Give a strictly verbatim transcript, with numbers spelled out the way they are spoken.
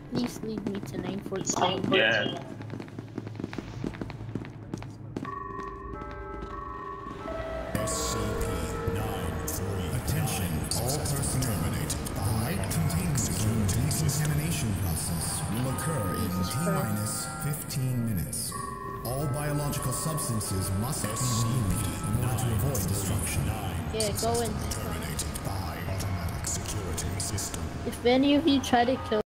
Please lead me to nine fourteen. Yeah. S C P nine three. Attention, all personnel. The light containment zone decontamination process will occur in T minus fifteen minutes. All biological substances must be removed in order to avoid destruction. Yeah, go in. Terminated by automatic security system. If any of you try to kill